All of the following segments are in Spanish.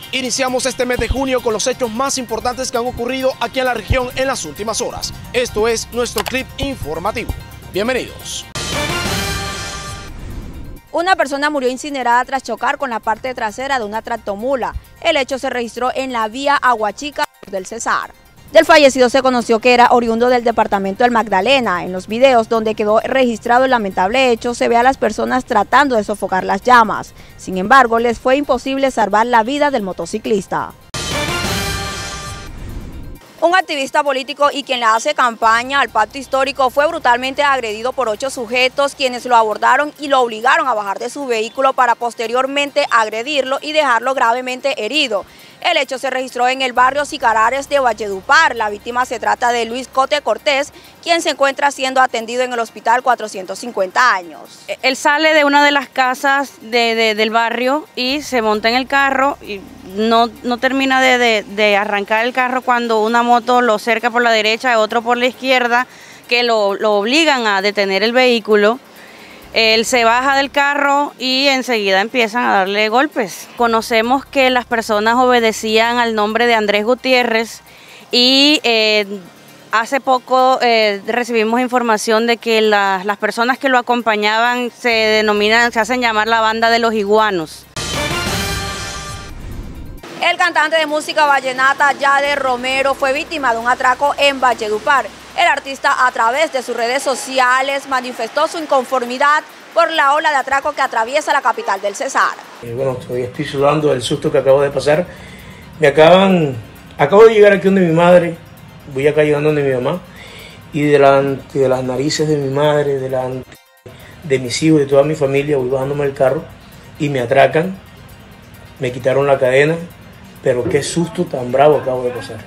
Iniciamos este mes de junio con los hechos más importantes que han ocurrido aquí en la región en las últimas horas. Esto es nuestro clip informativo. Bienvenidos. Una persona murió incinerada tras chocar con la parte trasera de una tractomula. El hecho se registró en la vía Aguachica del Cesar. Del fallecido se conoció que era oriundo del departamento del Magdalena. En los videos donde quedó registrado el lamentable hecho se ve a las personas tratando de sofocar las llamas. Sin embargo, les fue imposible salvar la vida del motociclista. Un activista político y quien le hace campaña al pacto histórico fue brutalmente agredido por 8 sujetos quienes lo abordaron y lo obligaron a bajar de su vehículo para posteriormente agredirlo y dejarlo gravemente herido. El hecho se registró en el barrio Sicarares de Valledupar. La víctima se trata de Luis Cote Cortés, quien se encuentra siendo atendido en el hospital 450 años. Él sale de una de las casas del barrio y se monta en el carro y no termina de arrancar el carro cuando una moto lo cerca por la derecha y otro por la izquierda, que lo obligan a detener el vehículo. Él se baja del carro y enseguida empiezan a darle golpes. Conocemos que las personas obedecían al nombre de Andrés Gutiérrez y hace poco recibimos información de que las personas que lo acompañaban se hacen llamar la banda de los iguanos. El cantante de música vallenata Yader Romero fue víctima de un atraco en Valledupar. El artista a través de sus redes sociales manifestó su inconformidad por la ola de atraco que atraviesa la capital del Cesar. Bueno, estoy sudando del susto que acabo de pasar. Acabo de llegar aquí donde mi madre, voy acá llegando donde mi mamá, y delante de las narices de mi madre, delante de mis hijos, de toda mi familia, voy bajándome del carro y me atracan, me quitaron la cadena, pero qué susto tan bravo acabo de pasar.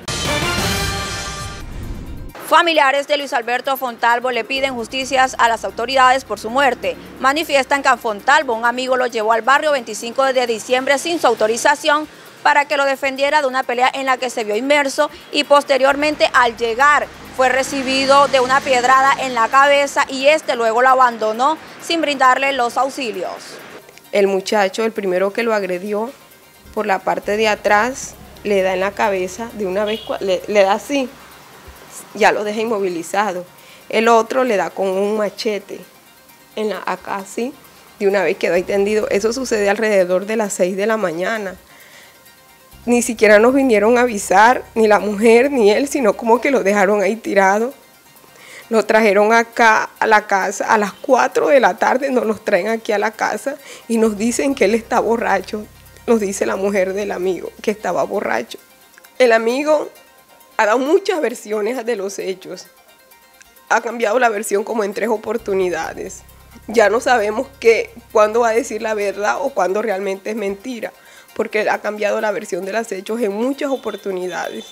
Familiares de Luis Alberto Fontalvo le piden justicias a las autoridades por su muerte. Manifiestan que a Fontalvo un amigo lo llevó al barrio 25 de diciembre sin su autorización para que lo defendiera de una pelea en la que se vio inmerso y posteriormente al llegar fue recibido de una piedrada en la cabeza y este luego lo abandonó sin brindarle los auxilios. El muchacho, el primero que lo agredió por la parte de atrás, le da en la cabeza, de una vez le da así. Ya lo deja inmovilizado. El otro le da con un machete acá así, de una vez quedó ahí tendido. Eso sucede alrededor de las 6 de la mañana. Ni siquiera nos vinieron a avisar, ni la mujer ni él, sino como que lo dejaron ahí tirado. Lo trajeron acá a la casa, a las 4 de la tarde nos los traen aquí a la casa y nos dicen que él está borracho. Nos dice la mujer del amigo que estaba borracho. El amigo ha dado muchas versiones de los hechos. Ha cambiado la versión como en 3 oportunidades. Ya no sabemos cuándo va a decir la verdad o cuándo realmente es mentira, porque ha cambiado la versión de los hechos en muchas oportunidades.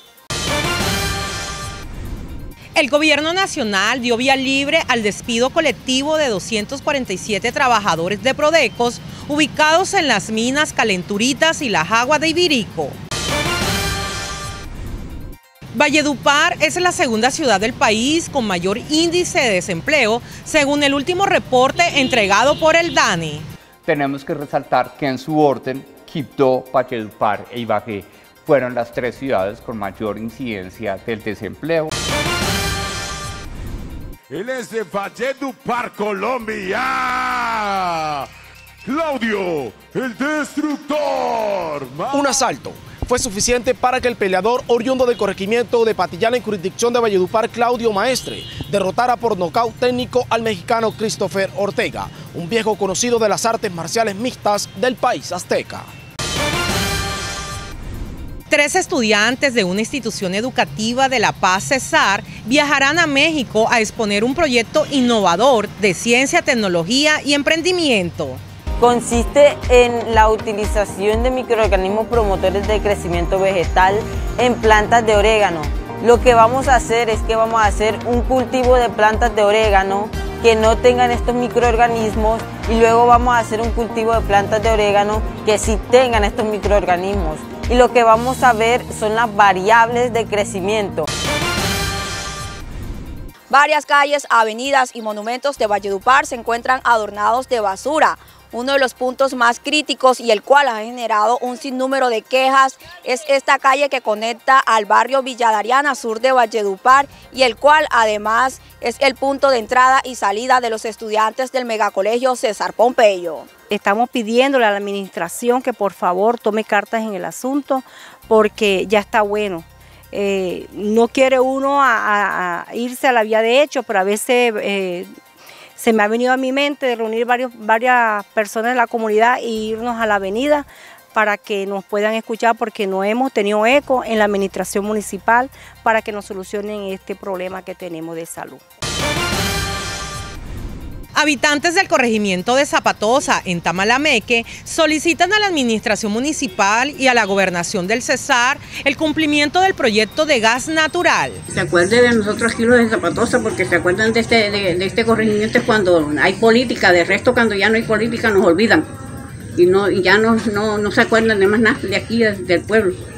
El gobierno nacional dio vía libre al despido colectivo de 247 trabajadores de Prodecos ubicados en las minas Calenturitas y La Jagua de Ibirico. Valledupar es la segunda ciudad del país con mayor índice de desempleo, según el último reporte entregado por el DANE. Tenemos que resaltar que en su orden, Quibdó, Valledupar e Ibagué fueron las 3 ciudades con mayor incidencia del desempleo. Él es de Valledupar, Colombia. Claudio, el destructor. Un asalto fue suficiente para que el peleador oriundo del corregimiento de Patillana en jurisdicción de Valledupar, Claudio Maestre, derrotara por nocaut técnico al mexicano Christopher Ortega, un viejo conocido de las artes marciales mixtas del país azteca. 3 estudiantes de una institución educativa de La Paz, Cesar, viajarán a México a exponer un proyecto innovador de ciencia, tecnología y emprendimiento. Consiste en la utilización de microorganismos promotores de crecimiento vegetal en plantas de orégano. Lo que vamos a hacer es que vamos a hacer un cultivo de plantas de orégano que no tengan estos microorganismos y luego vamos a hacer un cultivo de plantas de orégano que sí tengan estos microorganismos. Y lo que vamos a ver son las variables de crecimiento. Varias calles, avenidas y monumentos de Valledupar se encuentran adornados de basura. Uno de los puntos más críticos y el cual ha generado un sinnúmero de quejas es esta calle que conecta al barrio Villa Dariana, sur de Valledupar, y el cual además es el punto de entrada y salida de los estudiantes del megacolegio César Pompeyo. Estamos pidiéndole a la administración que por favor tome cartas en el asunto porque ya está bueno. No quiere uno a irse a la vía de hecho, pero a veces se me ha venido a mi mente de reunir varias personas de la comunidad e irnos a la avenida para que nos puedan escuchar porque no hemos tenido eco en la administración municipal para que nos solucionen este problema que tenemos de salud. Habitantes del corregimiento de Zapatosa, en Tamalameque, solicitan a la administración municipal y a la gobernación del Cesar el cumplimiento del proyecto de gas natural. Se acuerden de nosotros aquí los de Zapatosa, porque se acuerdan de este corregimiento cuando hay política, de resto cuando ya no hay política nos olvidan y ya no se acuerdan de más nada de aquí, del pueblo.